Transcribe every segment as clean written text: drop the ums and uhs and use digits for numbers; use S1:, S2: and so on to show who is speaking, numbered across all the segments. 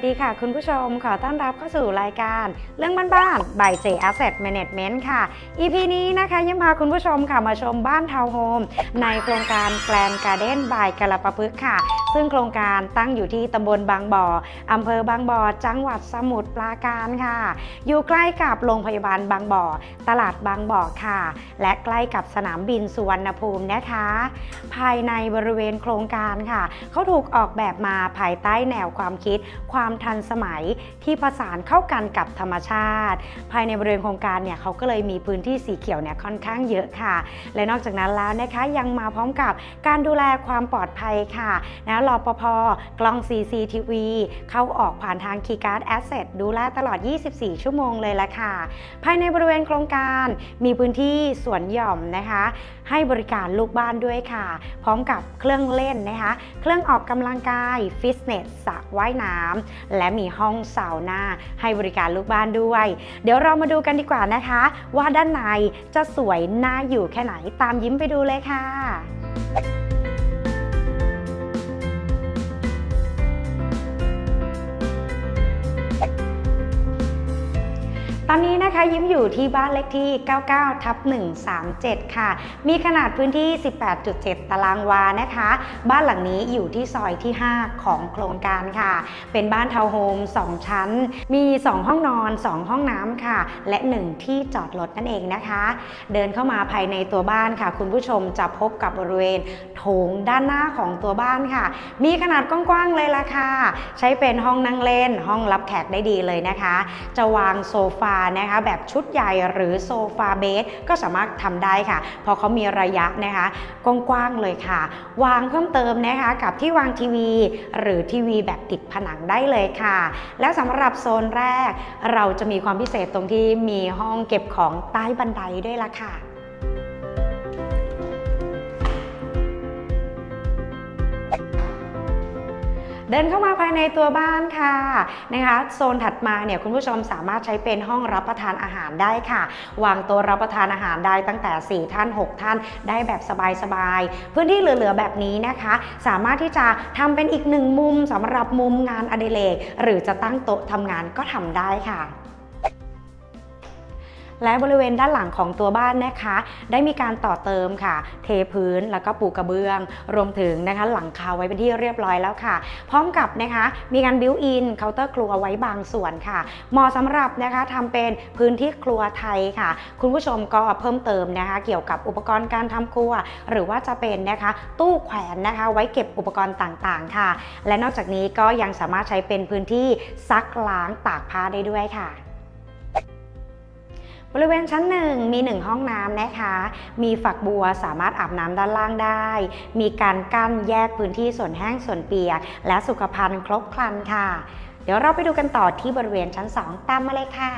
S1: ดีค่ะคุณผู้ชมขอต้อนรับเข้าสู่รายการเรื่องบ้านๆ by J Asset Management ค่ะ EP นี้นะคะยิ้มพาคุณผู้ชมค่ะมาชมบ้านทาวน์โฮมในโครงการแกลนการ์เด้นบายกาลปะพฤกษ์ค่ะซึ่งโครงการตั้งอยู่ที่ตำบลบางบ่ออำเภอบางบ่อจังหวัดสมุทรปราการค่ะอยู่ใกล้กับโรงพยาบาลบางบ่อตลาดบางบ่อค่ะและใกล้กับสนามบินสุวรรณภูมินะคะภายในบริเวณโครงการค่ะเขาถูกออกแบบมาภายใต้แนวความคิดความทันสมัยที่ผสานเข้ากันกับธรรมชาติภายในบริเวณโครงการเนี่ยเขาก็เลยมีพื้นที่สีเขียวเนี่ยค่อนข้างเยอะค่ะและนอกจากนั้นแล้วนะคะยังมาพร้อมกับการดูแลความปลอดภัยค่ะนะรปภ.กล้อง CCTV เข้าออกผ่านทาง Keyguard Asset ดูแลตลอด24ชั่วโมงเลยละค่ะภายในบริเวณโครงการมีพื้นที่สวนหย่อมนะคะให้บริการลูกบ้านด้วยค่ะพร้อมกับเครื่องเล่นนะคะเครื่องออกกำลังกายฟิตเนสสระว่ายน้ำและมีห้องซาวน่าให้บริการลูกบ้านด้วยเดี๋ยวเรามาดูกันดีกว่านะคะว่าด้านในจะสวยน่าอยู่แค่ไหนตามยิ้มไปดูเลยค่ะตอนนี้นะคะยิ้มอยู่ที่บ้านเลขที่ 99/137 ค่ะมีขนาดพื้นที่ 18.7 ตารางวานะคะบ้านหลังนี้อยู่ที่ซอยที่ 5 ของโครงการค่ะเป็นบ้านทาวน์โฮม 2 ชั้นมี 2 ห้องนอน 2 ห้องน้ำค่ะและ 1 ที่จอดรถนั่นเองนะคะเดินเข้ามาภายในตัวบ้านค่ะคุณผู้ชมจะพบกับบริเวณโถงด้านหน้าของตัวบ้านค่ะมีขนาดกว้างๆเลยล่ะค่ะใช้เป็นห้องนั่งเล่นห้องรับแขกได้ดีเลยนะคะจะวางโซฟานะคะแบบชุดใหญ่หรือโซฟาเบสก็สามารถทำได้ค่ะเพราะเขามีระยะนะคะกว้างๆเลยค่ะวางเพิ่มเติมนะคะกับที่วางทีวีหรือทีวีแบบติดผนังได้เลยค่ะและสำหรับโซนแรกเราจะมีความพิเศษตรงที่มีห้องเก็บของใต้บันไดด้วยล่ะค่ะเดินเข้ามาภายในตัวบ้านค่ะนะคะโซนถัดมาเนี่ยคุณผู้ชมสามารถใช้เป็นห้องรับประทานอาหารได้ค่ะวางโต๊ะรับประทานอาหารได้ตั้งแต่4ท่าน6ท่านได้แบบสบายๆพื้นที่เหลือๆแบบนี้นะคะสามารถที่จะทำเป็นอีก1มุมสำหรับมุมงานอดิเรกหรือจะตั้งโต๊ะทำงานก็ทำได้ค่ะและบริเวณด้านหลังของตัวบ้านนะคะได้มีการต่อเติมค่ะเทพื้นแล้วก็ปูกระเบื้องรวมถึงนะคะหลังคาไว้เป็นที่เรียบร้อยแล้วค่ะพร้อมกับนะคะมีการบิวอินเคาน์เตอร์ครัวไว้บางส่วนค่ะเหมาะสำหรับนะคะทำเป็นพื้นที่ครัวไทยค่ะคุณผู้ชมก็เพิ่มเติมนะคะเกี่ยวกับอุปกรณ์การทำครัวหรือว่าจะเป็นนะคะตู้แขวนนะคะไว้เก็บอุปกรณ์ต่างๆค่ะและนอกจากนี้ก็ยังสามารถใช้เป็นพื้นที่ซักล้างตากผ้าได้ด้วยค่ะบริเวณชั้น1มี1ห้องน้ำนะคะมีฝักบัวสามารถอาบน้ำด้านล่างได้มีการกั้นแยกพื้นที่ส่วนแห้งส่วนเปียกและสุขภัณฑ์ครบครันค่ะเดี๋ยวเราไปดูกันต่อที่บริเวณชั้น2ตามมาเลยค่ะ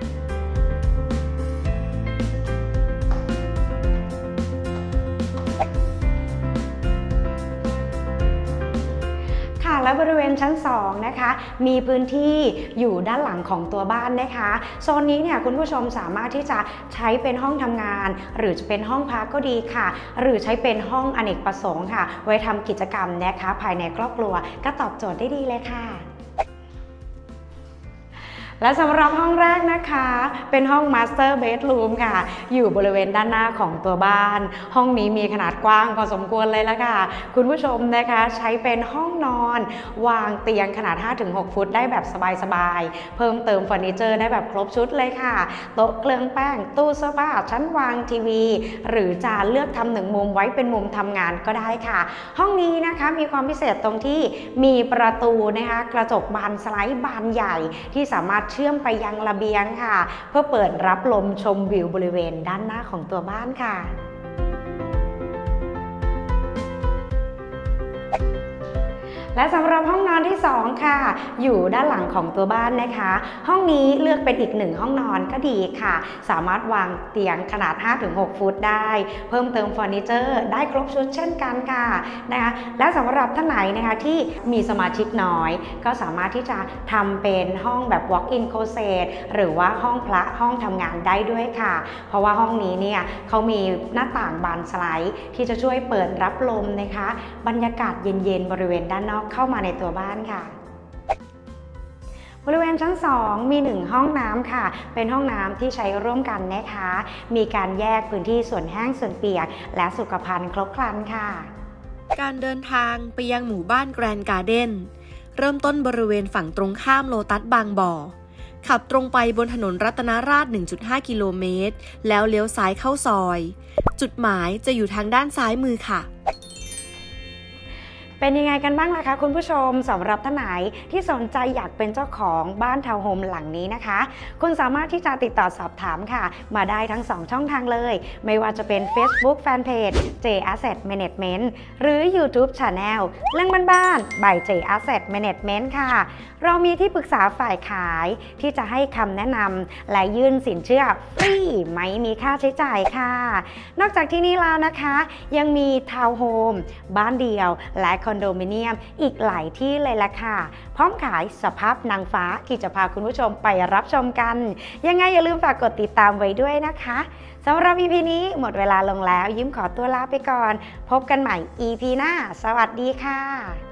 S1: และบริเวณชั้น2นะคะมีพื้นที่อยู่ด้านหลังของตัวบ้านนะคะโซนนี้เนี่ยคุณผู้ชมสามารถที่จะใช้เป็นห้องทำงานหรือจะเป็นห้องพักก็ดีค่ะหรือใช้เป็นห้องอเนกประสงค์ค่ะไว้ทำกิจกรรมนะคะภายในครอบครัวก็ตอบโจทย์ได้ดีเลยค่ะและสำหรับห้องแรกนะคะเป็นห้อง Master Bedroom ค่ะอยู่บริเวณด้านหน้าของตัวบ้านห้องนี้มีขนาดกว้างพอสมควรเลยละค่ะคุณผู้ชมนะคะใช้เป็นห้องนอนวางเตียงขนาด 5-6 ฟุตได้แบบสบายๆเพิ่มเติมเฟอร์นิเจอร์ได้แบบครบชุดเลยค่ะโต๊ะเครื่องแป้งตู้เสื้อผ้าชั้นวางทีวีหรือจะเลือกทำ1มุมไว้เป็นมุมทำงานก็ได้ค่ะห้องนี้นะคะมีความพิเศษตรงที่มีประตูนะคะกระจกบานสไลด์บานใหญ่ที่สามารถเชื่อมไปยังระเบียงค่ะเพื่อเปิดรับลมชมวิวบริเวณด้านหน้าของตัวบ้านค่ะและสำหรับห้องนอนที่2ค่ะอยู่ด้านหลังของตัวบ้านนะคะห้องนี้เลือกเป็นอีก1ห้องนอนก็ดีค่ะสามารถวางเตียงขนาด 5-6 ฟุตได้เพิ่มเติมเฟอร์นิเจอร์ได้ครบชุดเช่นกันค่ะนะคะและสำหรับท่านไหนนะคะที่มีสมาชิกน้อยก็สามารถที่จะทำเป็นห้องแบบ walk-in closet หรือว่าห้องพระห้องทำงานได้ด้วยค่ะเพราะว่าห้องนี้เนี่ยเขามีหน้าต่างบานสไลด์ที่จะช่วยเปิดรับลมนะคะบรรยากาศเย็นๆบริเวณด้านนอกเข้ามาในตัวบ้านค่ะบริเวณชั้น 2 มี 1 ห้องน้ำค่ะเป็นห้องน้ำที่ใช้ร่วมกันนะคะมีการแยกพื้นที่ส่วนแห้งส่วนเปียกและสุขภัณฑ์ครบครันค่ะ
S2: การเดินทางไปยังหมู่บ้านแกรนด์การ์เด้นเริ่มต้นบริเวณฝั่งตรงข้ามโลตัสบางบ่อขับตรงไปบนถนนรัตนราษฎร์ 1.5 กิโลเมตรแล้วเลี้ยวซ้ายเข้าซอยจุดหมายจะอยู่ทางด้านซ้ายมือค่ะ
S1: เป็นยังไงกันบ้างล่ะคะคุณผู้ชมสำหรับท่านไหนที่สนใจอยากเป็นเจ้าของบ้านทาวน์โฮมหลังนี้นะคะคุณสามารถที่จะติดต่อสอบถามค่ะมาได้ทั้ง2ช่องทางเลยไม่ว่าจะเป็น Facebook Fanpage J Asset Management หรือ YouTube Channel เรื่องบ้านๆ by J Asset Management ค่ะเรามีที่ปรึกษาฝ่ายขายที่จะให้คำแนะนำและยื่นสินเชื่อฟรีไม่มีค่าใช้จ่ายค่ะนอกจากที่นี่แล้วนะคะยังมีทาวน์โฮมบ้านเดี่ยวและคอนโดมิเนียมอีกหลายที่เลยล่ะค่ะพร้อมขายสภาพนางฟ้าที่จะพาคุณผู้ชมไปรับชมกันยังไงอย่าลืมฝากกดติดตามไว้ด้วยนะคะสำหรับ EP นี้หมดเวลาลงแล้วยิ้มขอตัวลาไปก่อนพบกันใหม่ EP หน้าสวัสดีค่ะ